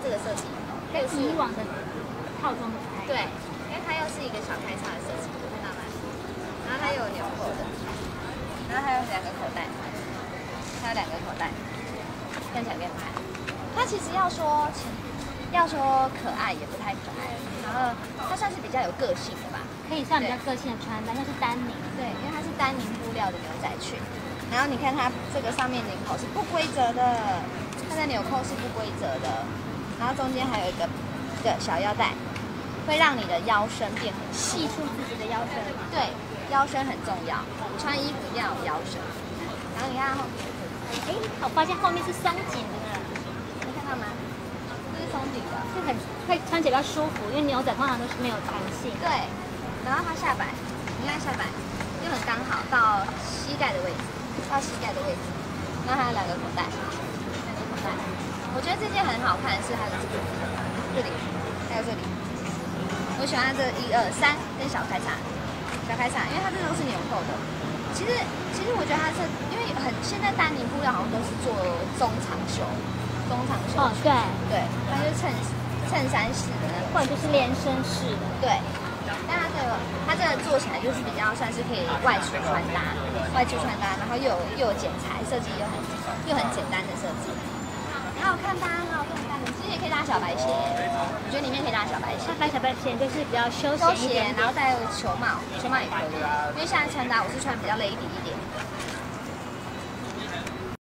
这个设计， 跟以往的套装不太。 对，因为它又是一个小开叉的设计，看到吗？然后它又有纽扣的，然后还有2个口袋，还有2个口袋，看起来变态。它其实要说可爱也不太可爱，然后它算是比较有个性的吧， 可以算比较个性的穿搭，又是丹宁。 对，因为它是丹宁布料的牛仔裙。然后你看它这个上面领口是不规则的，它的纽扣是不规则的，然后中间还有一个小腰带，会让你的腰身变很细， 细出自己的腰身。 对，腰身很重要，穿衣服一定要有腰身。然后你看后面， 哎，我发现后面是松紧的呢， 你看到吗？这是松紧的， 是很会穿起来比较舒服，因为牛仔通常都是没有弹性。 对。然后它下摆，你看下摆就很刚好到膝盖的位置，然后还有2个口袋，我觉得这件很好看，是它的这里，还有这里。我喜欢它这1、2、3跟小开叉，因为它这都是纽扣的。其实我觉得它是因为现在丹宁布料好像都是做中长袖。 哦，对， 对，它就是衬衫式的那种， 或者就是连身式的。 对。但它这个做起来就是比较算是可以外出穿搭，然后又有剪裁，设计又很简单的设计，很好看吧？其实也可以搭小白鞋，我觉得里面可以搭小白鞋。 那小白鞋就是比较休闲一点， 然后戴球帽也可以，因为现在穿搭我是穿比较 lady 一点，